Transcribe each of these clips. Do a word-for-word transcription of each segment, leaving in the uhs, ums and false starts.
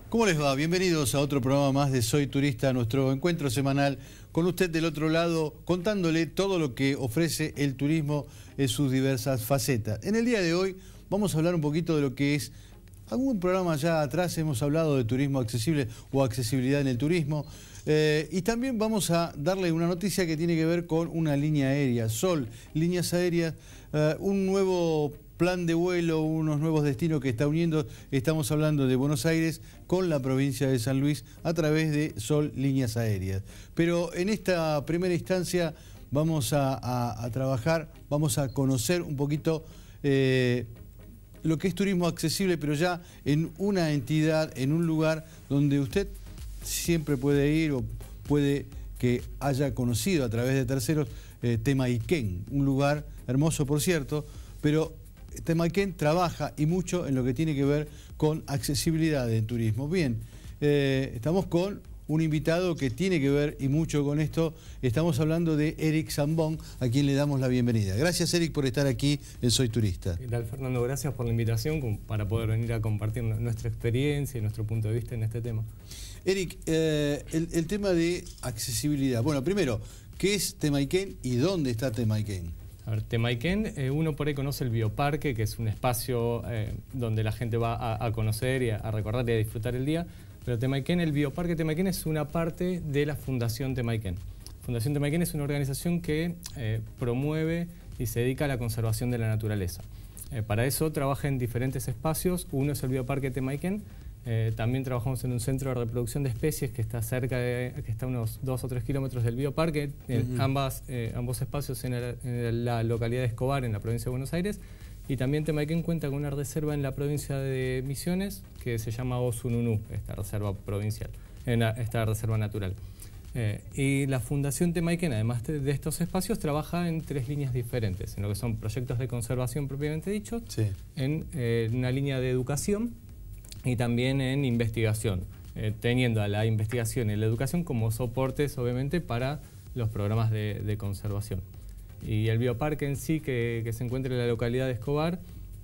¿Cómo les va? Bienvenidos a otro programa más de Soy Turista, nuestro encuentro semanal con usted del otro lado, contándole todo lo que ofrece el turismo en sus diversas facetas. En el día de hoy vamos a hablar un poquito de lo que es, algún programa ya atrás hemos hablado de turismo accesible o accesibilidad en el turismo, eh, y también vamos a darle una noticia que tiene que ver con una línea aérea, Sol, líneas aéreas, eh, un nuevo plan de vuelo, unos nuevos destinos que está uniendo. Estamos hablando de Buenos Aires con la provincia de San Luis a través de Sol Líneas Aéreas. Pero en esta primera instancia vamos a, a, a trabajar, vamos a conocer un poquito eh, lo que es turismo accesible, pero ya en una entidad, en un lugar donde usted siempre puede ir o puede que haya conocido a través de terceros, eh, Temaiken, un lugar hermoso por cierto, pero Temaiken trabaja y mucho en lo que tiene que ver con accesibilidad en turismo. Bien, eh, estamos con un invitado que tiene que ver y mucho con esto. Estamos hablando de Eric Zambón, a quien le damos la bienvenida. Gracias, Eric, por estar aquí en Soy Turista. ¿Qué tal, Fernando? Gracias por la invitación para poder venir a compartir nuestra experiencia y nuestro punto de vista en este tema. Eric, eh, el, el tema de accesibilidad. Bueno, primero, ¿qué es Temaiken y dónde está Temaiken? A ver, Temaiken, eh, uno por ahí conoce el Bioparque, que es un espacio eh, donde la gente va a, a conocer y a, a recordar y a disfrutar el día. Pero Temaiken, el Bioparque Temaiken es una parte de la Fundación Temaiken. Fundación Temaiken es una organización que eh, promueve y se dedica a la conservación de la naturaleza. Eh, para eso trabaja en diferentes espacios. Uno es el Bioparque Temaiken. Eh, también trabajamos en un centro de reproducción de especies que está cerca de, que está a unos dos o tres kilómetros del bioparque, en uh-huh. ambas, eh, ambos espacios en, el, en la localidad de Escobar, en la provincia de Buenos Aires. Y también Temaiken cuenta con una reserva en la provincia de Misiones que se llama Osununú, esta reserva provincial, en esta reserva natural. Eh, y la Fundación Temaiken, además de, de estos espacios, trabaja en tres líneas diferentes, en lo que son proyectos de conservación propiamente dichos, sí. en eh, una línea de educación, y también en investigación, eh, teniendo a la investigación y la educación como soportes, obviamente, para los programas de, de conservación. Y el bioparque en sí, que, que se encuentra en la localidad de Escobar,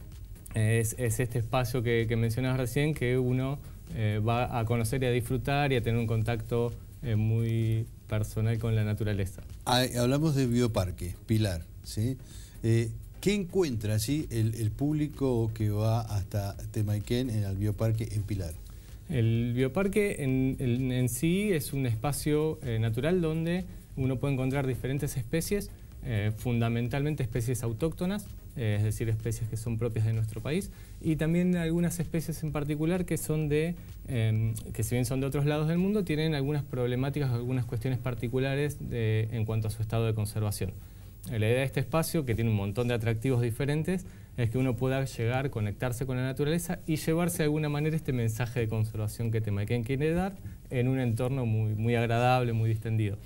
eh, es, es este espacio que, que mencionabas recién, que uno eh, va a conocer y a disfrutar y a tener un contacto eh, muy personal con la naturaleza. Hablamos de bioparque, Pilar, ¿sí? Eh, ¿Qué encuentra allí el, el público que va hasta Temaiken en el bioparque en Pilar? El bioparque en, en, en sí es un espacio eh, natural donde uno puede encontrar diferentes especies, eh, fundamentalmente especies autóctonas, eh, es decir, especies que son propias de nuestro país, y también algunas especies en particular que son de, eh, que si bien son de otros lados del mundo, tienen algunas problemáticas, algunas cuestiones particulares de, en cuanto a su estado de conservación. La idea de este espacio, que tiene un montón de atractivos diferentes, es que uno pueda llegar, conectarse con la naturaleza y llevarse de alguna manera este mensaje de conservación que Temaiken quiere dar en un entorno muy, muy agradable, muy distendido.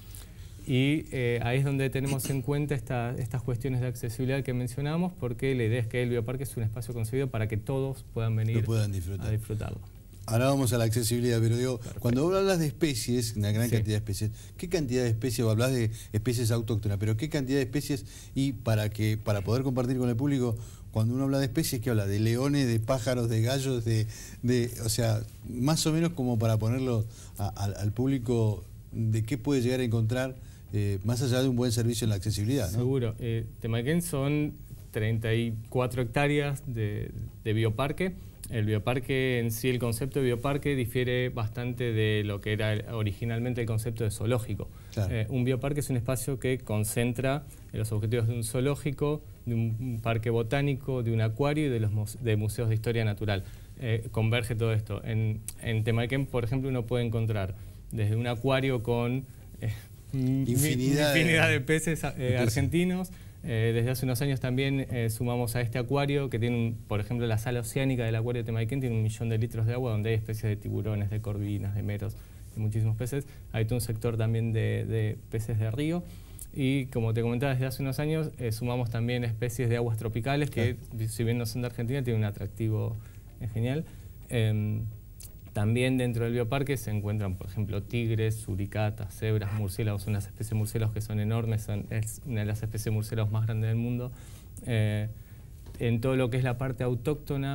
Y eh, ahí es donde tenemos en cuenta esta, estas cuestiones de accesibilidad que mencionamos, porque la idea es que el bioparque es un espacio concebido para que todos puedan venir puedan disfrutar. a disfrutarlo. Ahora vamos a la accesibilidad, pero digo, perfecto. Cuando vos hablas de especies, una gran sí. cantidad de especies, ¿qué cantidad de especies, o hablas de especies autóctonas, pero qué cantidad de especies, y para que para poder compartir con el público, cuando uno habla de especies, ¿qué habla? De leones, de pájaros, de gallos, de, de o sea, más o menos como para ponerlo a, a, al público de qué puede llegar a encontrar, eh, más allá de un buen servicio en la accesibilidad, ¿no? Seguro. Eh, Temaiken son treinta y cuatro hectáreas de, de bioparque. El bioparque en sí, el concepto de bioparque difiere bastante de lo que era originalmente el concepto de zoológico. Claro. Eh, un bioparque es un espacio que concentra los objetivos de un zoológico, de un parque botánico, de un acuario y de los de museos de historia natural. Eh, converge todo esto. En, en Temaiken, por ejemplo, uno puede encontrar desde un acuario con eh, infinidad, infinidad de, de peces eh, argentinos. Eh, desde hace unos años también eh, sumamos a este acuario que tiene, un, por ejemplo, la sala oceánica del acuario de Temaiken tiene un millón de litros de agua donde hay especies de tiburones, de corvinas, de meros, de muchísimos peces. Hay todo un sector también de, de peces de río y, como te comentaba, desde hace unos años eh, sumamos también especies de aguas tropicales que, claro. si bien no son de Argentina, tienen un atractivo eh, genial. Eh, También dentro del bioparque se encuentran, por ejemplo, tigres, suricatas, cebras, murciélagos, unas especies de murciélagos que son enormes, son, es una de las especies de murciélagos más grandes del mundo. Eh, en todo lo que es la parte autóctona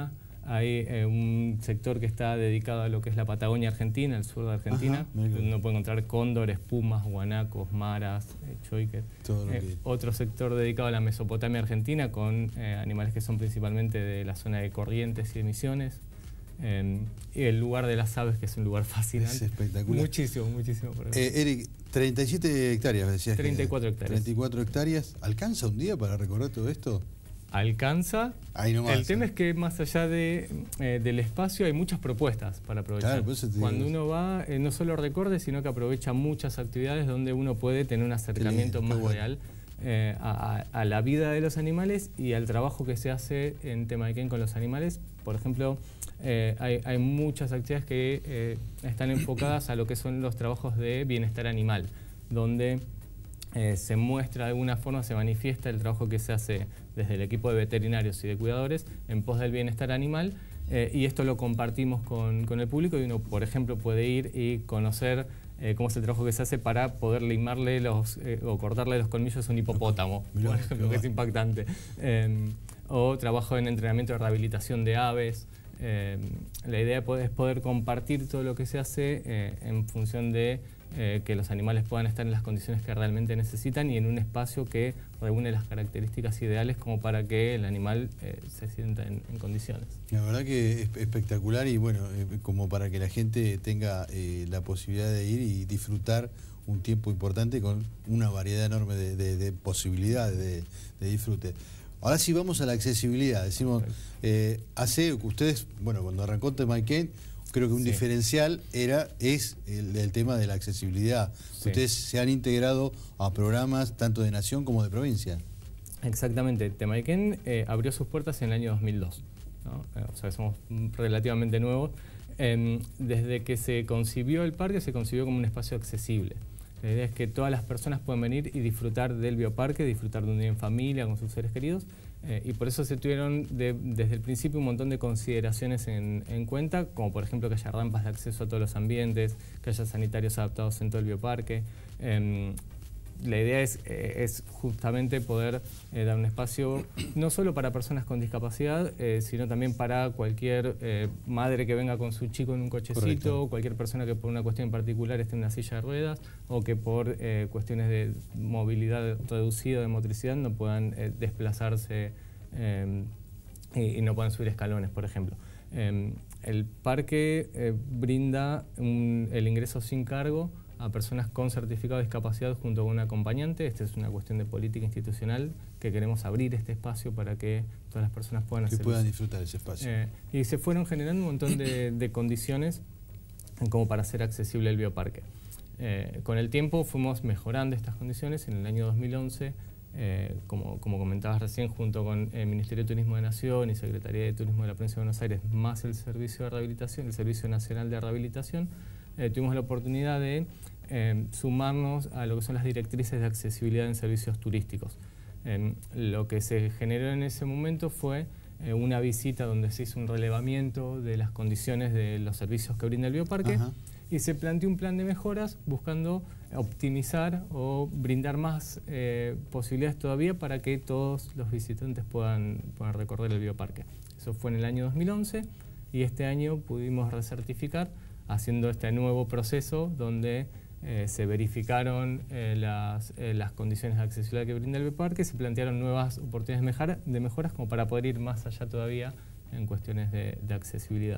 Hay eh, un sector que está dedicado a lo que es la Patagonia Argentina, el sur de Argentina, Ajá, donde uno puede encontrar cóndores, pumas, guanacos, maras, eh, choiques. Todo lo Eh, que... Otro sector dedicado a la Mesopotamia Argentina, con eh, animales que son principalmente de la zona de Corrientes y de Misiones. Eh, y el lugar de las aves, que es un lugar fascinante. Es espectacular. Muchísimo, muchísimo. Por eh, Eric, treinta y siete hectáreas, decías. treinta y cuatro hectáreas. treinta y cuatro hectáreas. ¿Alcanza un día para recorrer todo esto? Alcanza. Ahí nomás, el tema eh. es que más allá de, eh, del espacio hay muchas propuestas para aprovechar. Claro, por eso te Cuando digo. uno va, eh, no solo recorre, sino que aprovecha muchas actividades donde uno puede tener un acercamiento Qué más bueno. real eh, a, a- a la vida de los animales y al trabajo que se hace en Temayquén con los animales. Por ejemplo, eh, hay, hay muchas actividades que eh, están enfocadas a lo que son los trabajos de bienestar animal, donde Eh, se muestra de alguna forma, se manifiesta el trabajo que se hace desde el equipo de veterinarios y de cuidadores en pos del bienestar animal, eh, y esto lo compartimos con, con el público y uno, por ejemplo, puede ir y conocer eh, cómo es el trabajo que se hace para poder limarle los, eh, o cortarle los colmillos a un hipopótamo, Mirá, por ejemplo, que es impactante. Eh, o trabajo en entrenamiento de rehabilitación de aves. Eh, la idea es poder compartir todo lo que se hace eh, en función de eh, que los animales puedan estar en las condiciones que realmente necesitan y en un espacio que reúne las características ideales como para que el animal eh, se sienta en, en condiciones. La verdad que es espectacular y bueno, eh, como para que la gente tenga eh, la posibilidad de ir y disfrutar un tiempo importante con una variedad enorme de, de, de posibilidades de, de disfrute. Ahora sí vamos a la accesibilidad. Decimos, eh, hace ustedes, bueno, cuando arrancó Temayquén, creo que un Sí. diferencial era es el, el tema de la accesibilidad. Sí. Ustedes se han integrado a programas tanto de nación como de provincia. Exactamente. Temayquén eh, abrió sus puertas en el año dos mil dos, ¿no? Eh, o sea, somos relativamente nuevos. Eh, desde que se concibió el parque, se concibió como un espacio accesible. La idea es que todas las personas puedan venir y disfrutar del bioparque, disfrutar de un día en familia, con sus seres queridos, eh, y por eso se tuvieron de, desde el principio un montón de consideraciones en, en cuenta, como por ejemplo que haya rampas de acceso a todos los ambientes, que haya sanitarios adaptados en todo el bioparque. Eh, La idea es, eh, es justamente poder eh, dar un espacio no solo para personas con discapacidad, eh, sino también para cualquier eh, madre que venga con su chico en un cochecito, Correcto. cualquier persona que por una cuestión en particular esté en una silla de ruedas o que por eh, cuestiones de movilidad reducida, de motricidad, no puedan eh, desplazarse eh, y, y no puedan subir escalones, por ejemplo. Eh, el parque eh, brinda un, el ingreso sin cargo a personas con certificado de discapacidad junto con un acompañante. Esta es una cuestión de política institucional que queremos abrir este espacio para que todas las personas puedan Que hacer puedan uso. disfrutar ese espacio. Eh, y se fueron generando un montón de, de condiciones como para hacer accesible el bioparque. Eh, con el tiempo fuimos mejorando estas condiciones. En el año dos mil once, eh, como, como comentabas recién, junto con el Ministerio de Turismo de Nación y Secretaría de Turismo de la Provincia de Buenos Aires, más el Servicio de Rehabilitación, el Servicio Nacional de Rehabilitación, eh, tuvimos la oportunidad de eh, sumarnos a lo que son las directrices de accesibilidad en servicios turísticos. Eh, lo que se generó en ese momento fue eh, una visita donde se hizo un relevamiento de las condiciones de los servicios que brinda el bioparque. Ajá. Y se planteó un plan de mejoras buscando optimizar o brindar más eh, posibilidades todavía para que todos los visitantes puedan, puedan recorrer el bioparque. Eso fue en el año dos mil once y este año pudimos recertificar haciendo este nuevo proceso donde eh, se verificaron eh, las, eh, las condiciones de accesibilidad que brinda el bioparque, se plantearon nuevas oportunidades de, mejora, de mejoras como para poder ir más allá todavía en cuestiones de, de accesibilidad.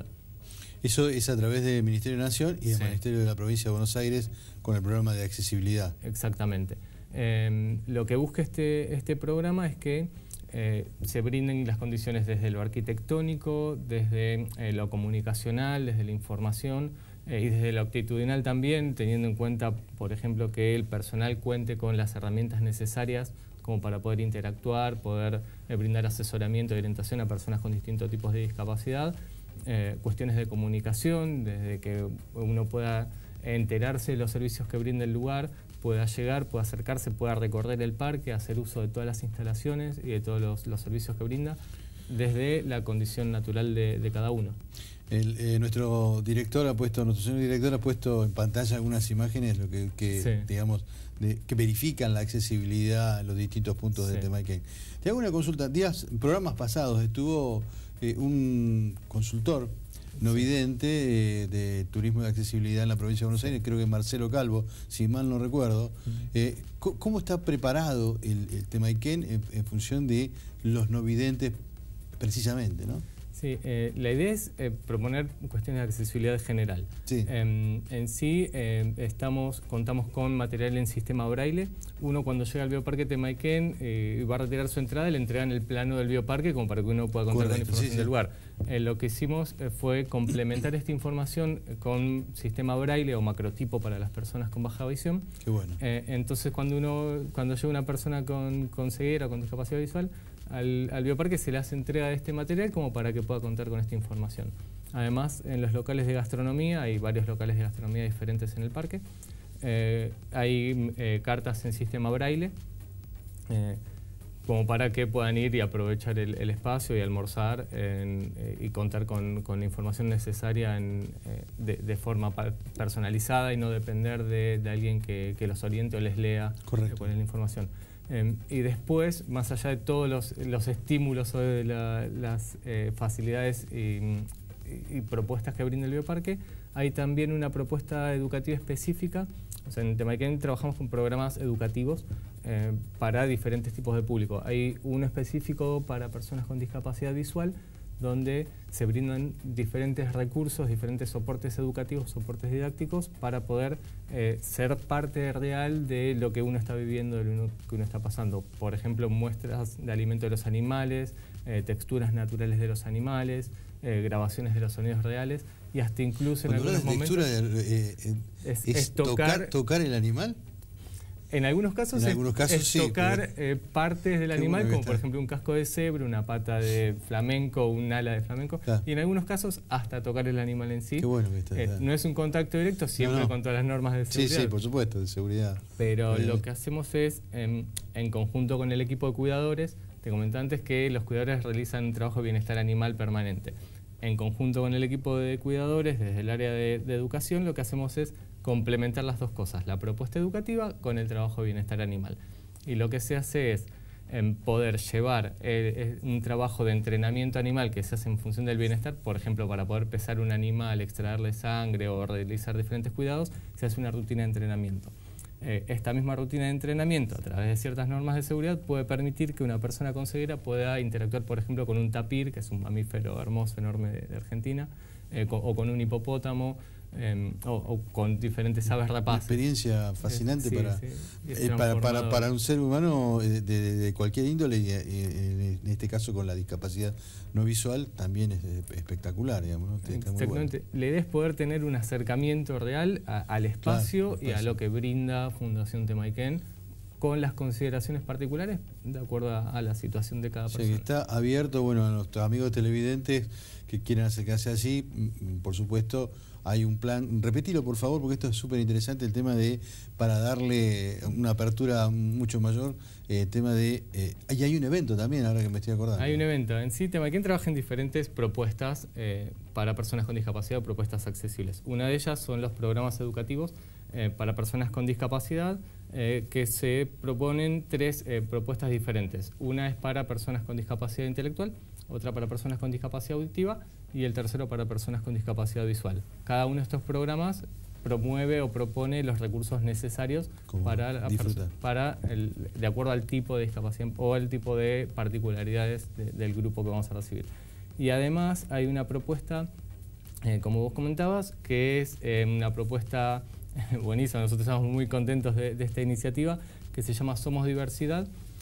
Eso es a través del Ministerio de Nación y del Sí. Ministerio de la Provincia de Buenos Aires con el programa de accesibilidad. Exactamente. Eh, lo que busca este, este programa es que eh, se brinden las condiciones desde lo arquitectónico, desde eh, lo comunicacional, desde la información eh, y desde lo actitudinal también, teniendo en cuenta, por ejemplo, que el personal cuente con las herramientas necesarias como para poder interactuar, poder eh, brindar asesoramiento y orientación a personas con distintos tipos de discapacidad. Eh, cuestiones de comunicación, desde que uno pueda enterarse de los servicios que brinda el lugar, pueda llegar, pueda acercarse, pueda recorrer el parque, hacer uso de todas las instalaciones y de todos los, los servicios que brinda, desde la condición natural de, de cada uno. El, eh, nuestro director ha puesto, nuestro señor director ha puesto en pantalla algunas imágenes lo que, que Sí. digamos, de, que verifican la accesibilidad a los distintos puntos Sí. de Temayquén. Te hago una consulta. Días, programas pasados estuvo eh, un consultor no vidente eh, de turismo de accesibilidad en la provincia de Buenos Aires, creo que Marcelo Calvo, si mal no recuerdo. Eh, ¿Cómo está preparado el, el Temaiken en, en función de los no videntes precisamente, ¿no? Sí, eh, la idea es eh, proponer cuestiones de accesibilidad general. Sí. Eh, en sí, eh, estamos, contamos con material en sistema braille. Uno, cuando llega al Bioparque Temaiken eh, va a retirar su entrada, le entregan el plano del bioparque como para que uno pueda contar con información sí, sí. del lugar. Eh, lo que hicimos eh, fue complementar esta información con sistema braille o macrotipo para las personas con baja visión. Qué bueno. Eh, entonces, cuando uno, cuando llega una persona con, con ceguera o con discapacidad visual, Al, al bioparque se le hace entrega de este material como para que pueda contar con esta información. Además, en los locales de gastronomía, hay varios locales de gastronomía diferentes en el parque, eh, hay eh, cartas en sistema braille, eh, como para que puedan ir y aprovechar el, el espacio y almorzar en, eh, y contar con, con la información necesaria en, eh, de, de forma personalizada y no depender de, de alguien que, que los oriente o les lea eh, cuál es la información. Eh, y después, más allá de todos los, los estímulos o de la, las eh, facilidades y, y, y propuestas que brinda el bioparque, hay también una propuesta educativa específica. O sea, en Temaiken trabajamos con programas educativos eh, para diferentes tipos de público. Hay uno específico para personas con discapacidad visual, donde se brindan diferentes recursos, diferentes soportes educativos, soportes didácticos, para poder eh, ser parte real de lo que uno está viviendo, de lo que uno está pasando. Por ejemplo, muestras de alimento de los animales, eh, texturas naturales de los animales, eh, grabaciones de los sonidos reales, y hasta incluso en Cuando algunos momentos... Textura de, eh, eh, es, es, es tocar, tocar, tocar el animal. En algunos casos, en es, algunos casos es sí, tocar pero... eh, partes del animal, bueno como por está. ejemplo un casco de cebra, una pata de flamenco, un ala de flamenco, claro. Y en algunos casos hasta tocar el animal en sí. Qué bueno que está, eh, no es un contacto directo, siempre no, no. con todas las normas de seguridad. Sí, sí, por supuesto, de seguridad. Pero Bien. Lo que hacemos es, en, en conjunto con el equipo de cuidadores, te comenté antes que los cuidadores realizan un trabajo de bienestar animal permanente. En conjunto con el equipo de cuidadores, desde el área de, de educación, lo que hacemos es complementar las dos cosas, la propuesta educativa con el trabajo de bienestar animal. Y lo que se hace es en poder llevar eh, un trabajo de entrenamiento animal que se hace en función del bienestar, por ejemplo, para poder pesar un animal, extraerle sangre o realizar diferentes cuidados, se hace una rutina de entrenamiento. Eh, esta misma rutina de entrenamiento, a través de ciertas normas de seguridad, puede permitir que una persona con ceguera pueda interactuar, por ejemplo, con un tapir, que es un mamífero hermoso, enorme de, de Argentina, eh, con, o con un hipopótamo, Eh, o, o con diferentes aves rapaces. Una experiencia fascinante sí, para, sí, eh, para, para, para un ser humano de, de, de cualquier índole, y en este caso con la discapacidad no visual, también es espectacular, digamos, ¿no? Está muy Exactamente. bueno. La idea es poder tener un acercamiento real a, al espacio, claro, y a lo que brinda Fundación Temaiken, con las consideraciones particulares de acuerdo a, a la situación de cada o sea, persona. que está abierto, bueno, a nuestros amigos televidentes que quieran acercarse allí, por supuesto. Hay un plan, repetilo por favor, porque esto es súper interesante, el tema de, para darle una apertura mucho mayor, el eh, tema de, eh, y hay un evento también, ahora que me estoy acordando. Hay un evento, en sí, Temaiken trabaja en diferentes propuestas eh, para personas con discapacidad, propuestas accesibles. Una de ellas son los programas educativos eh, para personas con discapacidad, eh, que se proponen tres eh, propuestas diferentes. Una es para personas con discapacidad intelectual, otra para personas con discapacidad auditiva y el tercero para personas con discapacidad visual. Cada uno de estos programas promueve o propone los recursos necesarios para, la para el, de acuerdo al tipo de discapacidad o al tipo de particularidades de, del grupo que vamos a recibir. Y además hay una propuesta, eh, como vos comentabas, que es eh, una propuesta buenísima. Nosotros estamos muy contentos de, de esta iniciativa, que se llama Somos Diversidad,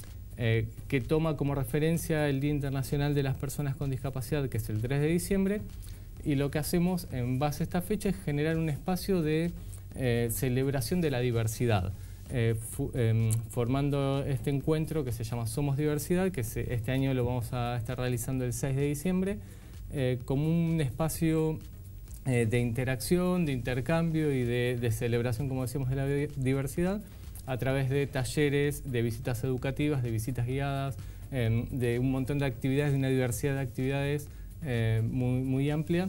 Eh, que toma como referencia el Día Internacional de las Personas con Discapacidad, que es el tres de diciembre, y lo que hacemos en base a esta fecha es generar un espacio de eh, celebración de la diversidad, eh, fu, eh, formando este encuentro que se llama Somos Diversidad, que se, este año lo vamos a estar realizando el seis de diciembre, eh, como un espacio eh, de interacción, de intercambio y de, de celebración, como decíamos, de la diversidad, a través de talleres, de visitas educativas, de visitas guiadas, eh, de un montón de actividades, de una diversidad de actividades eh, muy, muy amplia,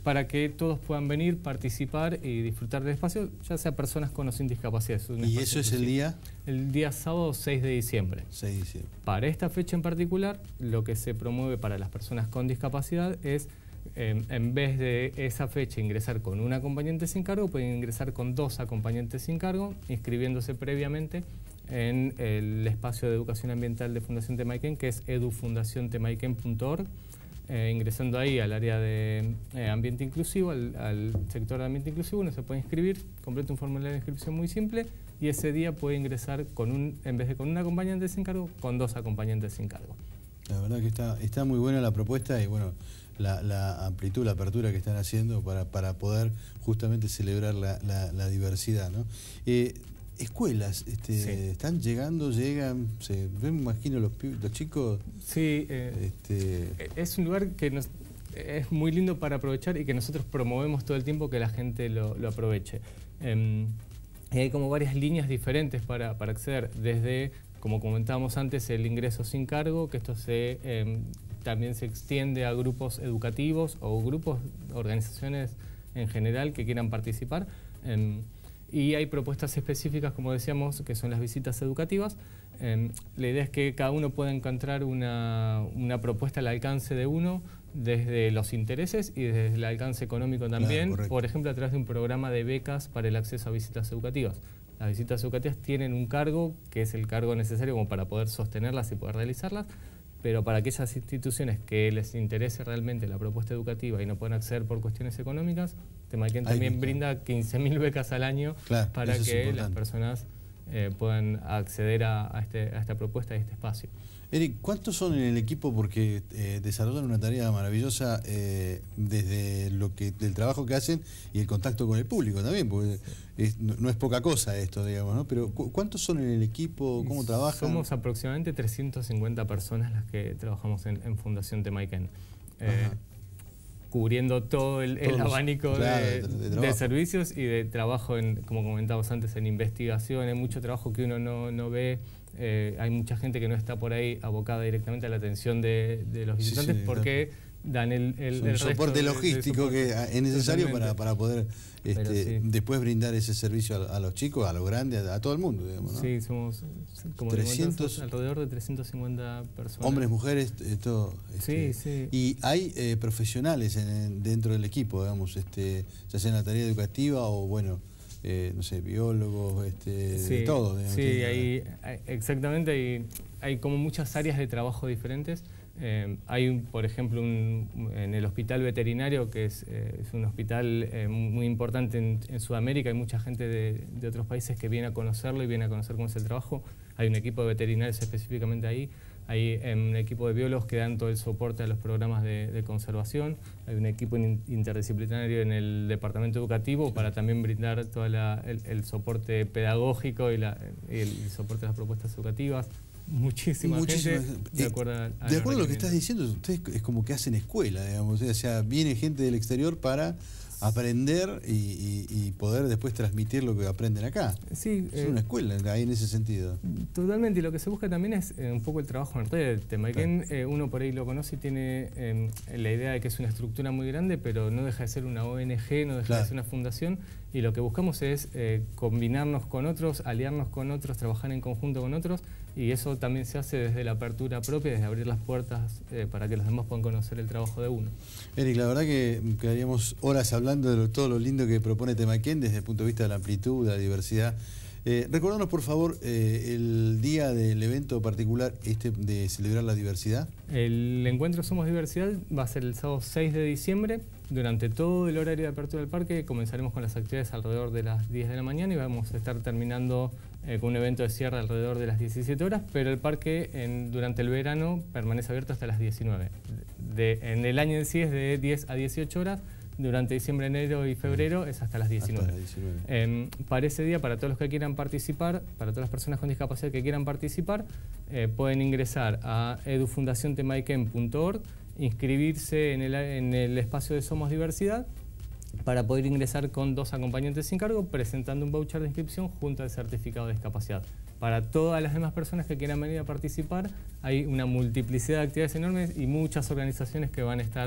para que todos puedan venir, participar y disfrutar del espacio, ya sea personas con o sin discapacidad. Es ¿Y eso es el día? El día sábado seis de diciembre. seis de diciembre. Para esta fecha en particular, lo que se promueve para las personas con discapacidad es, eh, en vez de esa fecha ingresar con un acompañante sin cargo, pueden ingresar con dos acompañantes sin cargo, inscribiéndose previamente en el espacio de educación ambiental de Fundación Temaiken, que es edu fundación temaiken punto org. Eh, ingresando ahí al área de eh, ambiente inclusivo, al, al sector de ambiente inclusivo, uno se puede inscribir, completa un formulario de inscripción muy simple y ese día puede ingresar con un, en vez de con un acompañante sin cargo, con dos acompañantes sin cargo. La verdad que está, está muy buena la propuesta y bueno, la, la amplitud, la apertura que están haciendo para, para poder justamente celebrar la, la, la diversidad, ¿no? Eh, Escuelas, este, sí. ¿están llegando, llegan? Se, me imagino los, los chicos. Sí, eh, este... es un lugar que nos, es muy lindo para aprovechar y que nosotros promovemos todo el tiempo que la gente lo, lo aproveche. Eh, y hay como varias líneas diferentes para, para acceder, desde, como comentábamos antes, el ingreso sin cargo, que esto se, eh, también se extiende a grupos educativos o grupos, organizaciones en general que quieran participar. Eh, Y hay propuestas específicas, como decíamos, que son las visitas educativas. Eh, la idea es que cada uno pueda encontrar una, una propuesta al alcance de uno, desde los intereses y desde el alcance económico también, claro, por ejemplo, a través de un programa de becas para el acceso a visitas educativas. Las visitas educativas tienen un cargo, que es el cargo necesario como para poder sostenerlas y poder realizarlas, pero para aquellas instituciones que les interese realmente la propuesta educativa y no pueden acceder por cuestiones económicas, Temaiken también Ay, brinda quince mil becas al año, claro, para que las personas eh, puedan acceder a, a, este, a esta propuesta y a este espacio. Eric, ¿cuántos son en el equipo? Porque eh, desarrollan una tarea maravillosa eh, desde lo que del trabajo que hacen y el contacto con el público también, porque es, no, no es poca cosa esto, digamos, ¿no? Pero ¿cu ¿cuántos son en el equipo? ¿Cómo trabajan? Somos aproximadamente trescientas cincuenta personas las que trabajamos en, en Fundación Temaiken, eh, cubriendo todo el, el abanico claro, de, de, de, de servicios y de trabajo, en, como comentábamos antes, en investigación. Hay mucho trabajo que uno no, no ve. Eh, hay mucha gente que no está por ahí abocada directamente a la atención de, de los visitantes, sí, sí, porque claro, dan el, el, el soporte logístico de, de soporte. Que es necesario para, para poder este, sí. después brindar ese servicio a, a los chicos, a los grandes, a, a todo el mundo, digamos, ¿no? Sí, somos como trescientos, alrededor de trescientas cincuenta personas. Hombres, mujeres, todo. Este, sí, sí. Y hay eh, profesionales en, en, dentro del equipo, digamos, este, ya sea en la tarea educativa o, bueno, Eh, no sé, biólogos, este, sí, de todo. Digamos, sí, hay, hay, exactamente, hay, hay como muchas áreas de trabajo diferentes. Eh, hay, un, por ejemplo, un, en el hospital veterinario, que es, eh, es un hospital eh, muy importante en, en Sudamérica, hay mucha gente de, de otros países que viene a conocerlo y viene a conocer cómo es el trabajo. Hay un equipo de veterinarios específicamente ahí. Hay un equipo de biólogos que dan todo el soporte a los programas de, de conservación. Hay un equipo interdisciplinario en el departamento educativo para también brindar todo el, el soporte pedagógico y, la, y el soporte a las propuestas educativas. Muchísima, Muchísima gente, de acuerdo a, a De acuerdo a lo que estás diciendo, ustedes es como que hacen escuela, digamos. O sea, viene gente del exterior para aprender y, y, y poder después transmitir lo que aprenden acá. Sí, es eh, una escuela ahí en ese sentido. Totalmente, y lo que se busca también es eh, un poco el trabajo en red. Temaiken, claro. eh, uno por ahí lo conoce y tiene eh, la idea de que es una estructura muy grande, pero no deja de ser una O N G, no deja claro. de ser una fundación, y lo que buscamos es eh, combinarnos con otros, aliarnos con otros, trabajar en conjunto con otros, y eso también se hace desde la apertura propia, desde abrir las puertas eh, para que los demás puedan conocer el trabajo de uno. Eric, la verdad que quedaríamos horas hablando de lo, todo lo lindo que propone Temaiken desde el punto de vista de la amplitud, de la diversidad. Eh, recordanos, por favor, eh, el día del evento particular este de celebrar la diversidad. El encuentro Somos Diversidad va a ser el sábado seis de diciembre. Durante todo el horario de apertura del parque comenzaremos con las actividades alrededor de las diez de la mañana y vamos a estar terminando eh, con un evento de cierre alrededor de las diecisiete horas, pero el parque en, durante el verano permanece abierto hasta las diecinueve. De, en el año en sí es de diez a dieciocho horas. Durante diciembre, enero y febrero es hasta las diecinueve. Hasta las diecinueve. Eh, para ese día, para todos los que quieran participar, para todas las personas con discapacidad que quieran participar, eh, pueden ingresar a edu fundación temaiken punto org, inscribirse en el, en el espacio de Somos Diversidad para poder ingresar con dos acompañantes sin cargo, presentando un voucher de inscripción junto al certificado de discapacidad. Para todas las demás personas que quieran venir a participar, hay una multiplicidad de actividades enormes y muchas organizaciones que van a estar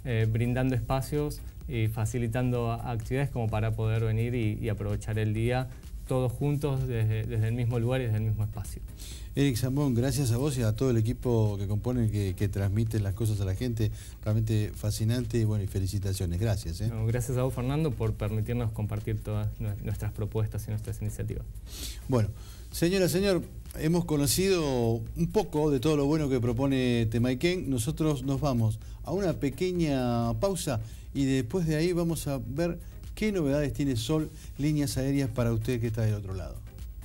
eh, brindando espacios y facilitando actividades como para poder venir y, y aprovechar el día todos juntos desde, desde el mismo lugar y desde el mismo espacio. Eric Zambón, gracias a vos y a todo el equipo que compone, que, que transmite las cosas a la gente, realmente fascinante y bueno, y felicitaciones, gracias. ¿eh? No, gracias a vos, Fernando, por permitirnos compartir todas nuestras propuestas y nuestras iniciativas. Bueno, señora, señor, hemos conocido un poco de todo lo bueno que propone Temaiken. Nosotros nos vamos a una pequeña pausa y después de ahí vamos a ver qué novedades tiene Sol Líneas Aéreas para usted que está del otro lado.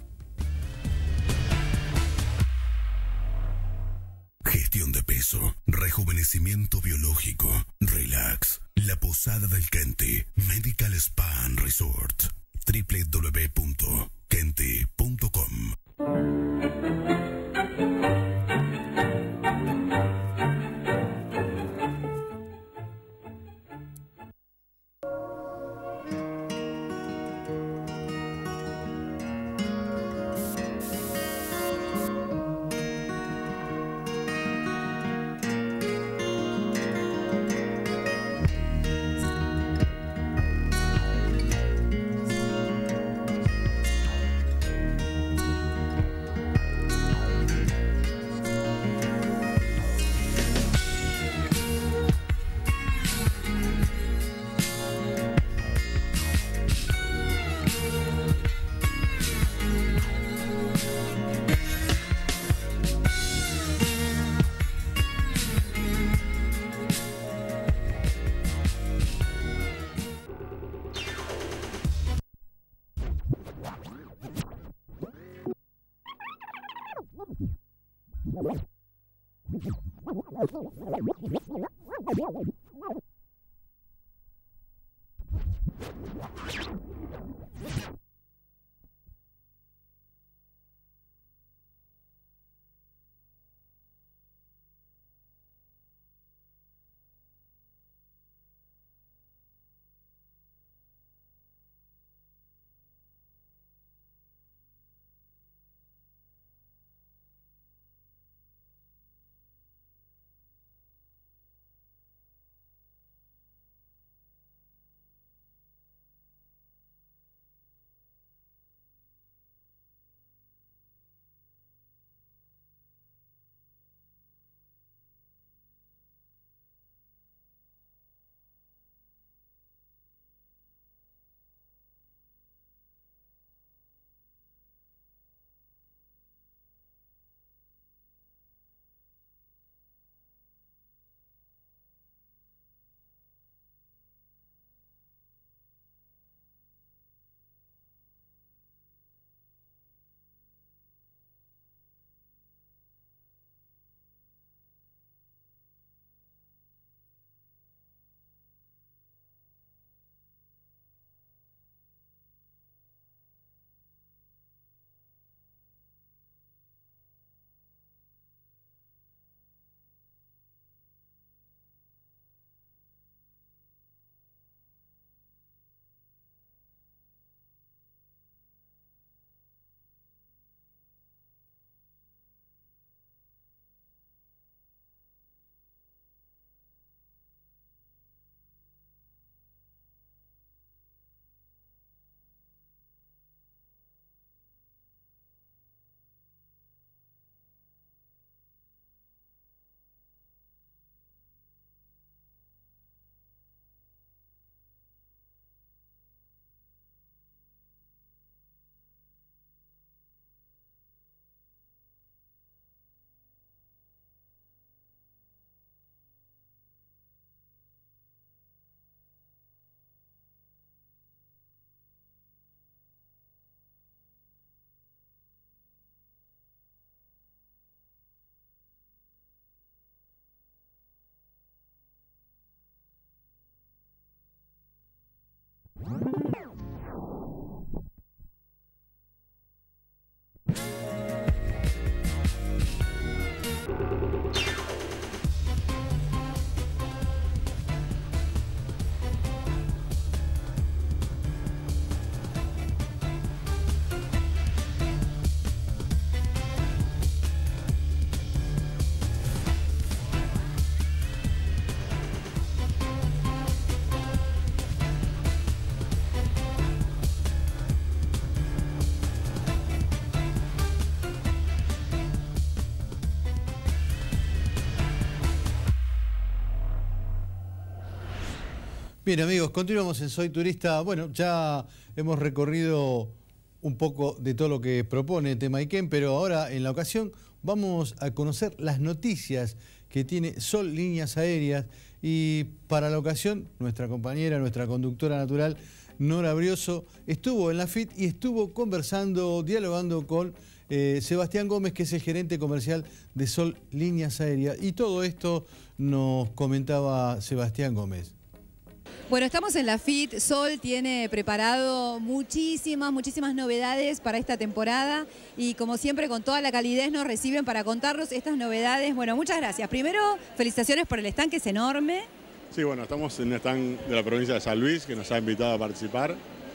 Gestión de peso, rejuvenecimiento biológico, relax, la Posada del Kente, Medical Spa and Resort, doble u doble u doble u punto kente punto com. Bien, amigos, continuamos en Soy Turista. Bueno, ya hemos recorrido un poco de todo lo que propone Temayquén, pero ahora en la ocasión vamos a conocer las noticias que tiene Sol Líneas Aéreas, y para la ocasión nuestra compañera, nuestra conductora natural, Nora Brioso, estuvo en la F I T y estuvo conversando, dialogando con eh, Sebastián Gómez, que es el gerente comercial de Sol Líneas Aéreas, y todo esto nos comentaba Sebastián Gómez. Bueno, estamos en la F I T. Sol tiene preparado muchísimas, muchísimas novedades para esta temporada y como siempre con toda la calidez nos reciben para contarnos estas novedades. Bueno, muchas gracias. Primero, felicitaciones por el stand, que es enorme. Sí, bueno, estamos en el stand de la provincia de San Luis, que nos ha invitado a participar.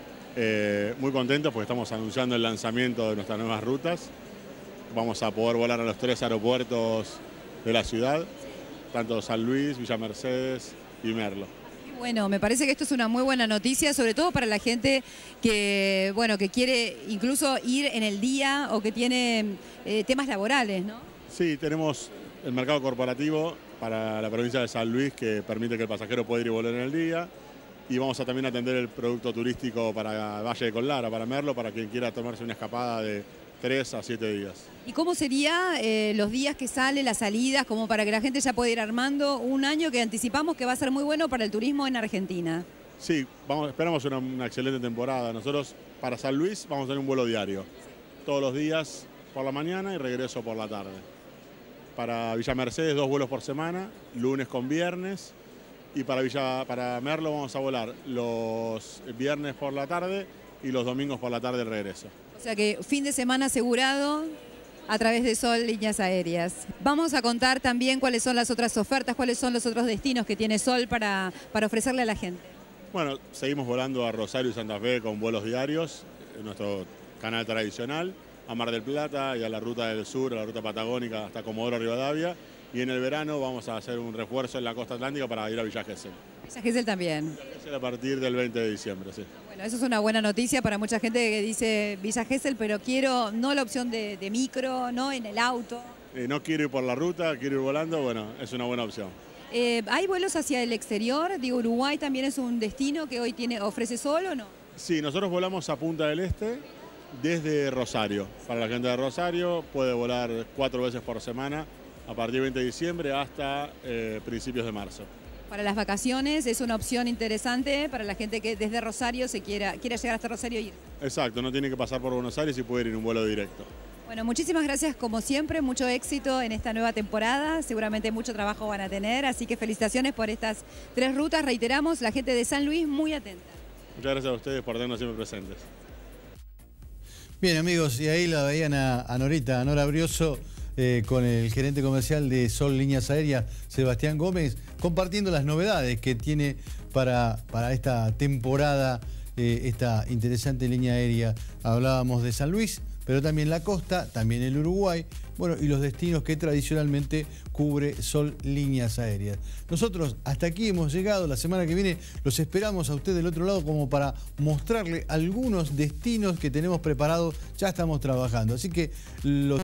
Eh, muy contentos porque estamos anunciando el lanzamiento de nuestras nuevas rutas. Vamos a poder volar a los tres aeropuertos de la ciudad, tanto San Luis, Villa Mercedes y Merlo. Bueno, me parece que esto es una muy buena noticia, sobre todo para la gente que, bueno, que quiere incluso ir en el día o que tiene eh, temas laborales, ¿no? Sí, tenemos el mercado corporativo para la provincia de San Luis, que permite que el pasajero pueda ir y volar en el día. Y vamos a también atender el producto turístico para Valle de Collara, para Merlo, para quien quiera tomarse una escapada de tres a siete días. ¿Y cómo serían eh, los días que salen, las salidas, como para que la gente ya pueda ir armando un año que anticipamos que va a ser muy bueno para el turismo en Argentina? Sí, vamos, esperamos una, una excelente temporada. Nosotros para San Luis vamos a tener un vuelo diario, todos los días por la mañana y regreso por la tarde. Para Villa Mercedes dos vuelos por semana, lunes con viernes, y para, Villa, para Merlo vamos a volar los viernes por la tarde y los domingos por la tarde el regreso. O sea que fin de semana asegurado a través de Sol Líneas Aéreas. Vamos a contar también cuáles son las otras ofertas, cuáles son los otros destinos que tiene Sol para, para ofrecerle a la gente. Bueno, seguimos volando a Rosario y Santa Fe con vuelos diarios, en nuestro canal tradicional, a Mar del Plata y a la ruta del sur, a la ruta patagónica hasta Comodoro Rivadavia. Y en el verano vamos a hacer un refuerzo en la costa atlántica para ir a Villa Gesell. Villa Gesell también. Villa Gesell a partir del veinte de diciembre, sí. Bueno, eso es una buena noticia para mucha gente que dice Villa Gesell, pero quiero no la opción de, de micro, no en el auto. Eh, no quiero ir por la ruta, quiero ir volando, bueno, es una buena opción. Eh, ¿Hay vuelos hacia el exterior? Digo, Uruguay también es un destino que hoy tiene, ofrece Sol, ¿o no? Sí, nosotros volamos a Punta del Este desde Rosario. Para la gente de Rosario puede volar cuatro veces por semana a partir del veinte de diciembre hasta eh, principios de marzo. Para las vacaciones es una opción interesante para la gente que desde Rosario se quiera, quiera llegar hasta Rosario y ir. Exacto, no tiene que pasar por Buenos Aires y puede ir en un vuelo directo. Bueno, muchísimas gracias como siempre, mucho éxito en esta nueva temporada, seguramente mucho trabajo van a tener, así que felicitaciones por estas tres rutas, reiteramos, la gente de San Luis muy atenta. Muchas gracias a ustedes por tenernos siempre presentes. Bien, amigos, y ahí la veían a, a Norita, a Nora Brioso, Eh, con el gerente comercial de Sol Líneas Aéreas, Sebastián Gómez, compartiendo las novedades que tiene para, para esta temporada, eh, esta interesante línea aérea. Hablábamos de San Luis, pero también la costa, también el Uruguay, bueno, y los destinos que tradicionalmente cubre Sol Líneas Aéreas. Nosotros hasta aquí hemos llegado. La semana que viene los esperamos a usted del otro lado como para mostrarle algunos destinos que tenemos preparados. Ya estamos trabajando, así que los